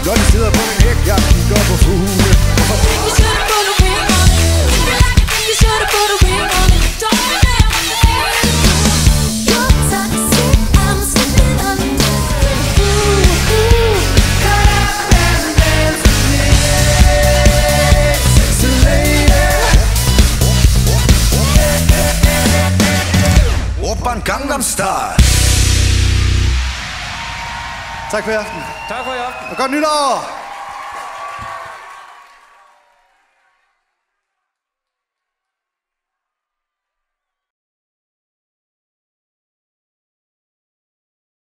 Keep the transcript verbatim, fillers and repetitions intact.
Når de sidder på min hæk, jeg kigger på fugle. You should've put a ring on it. You should've put a ring on it. Don't ever you're toxic, I'm slipping under. Ooh, ooh. Come and dance with me, sexy lady. Oppan Gangnam Style. Tak for i aften. Tak for i aften. Og godt nytår!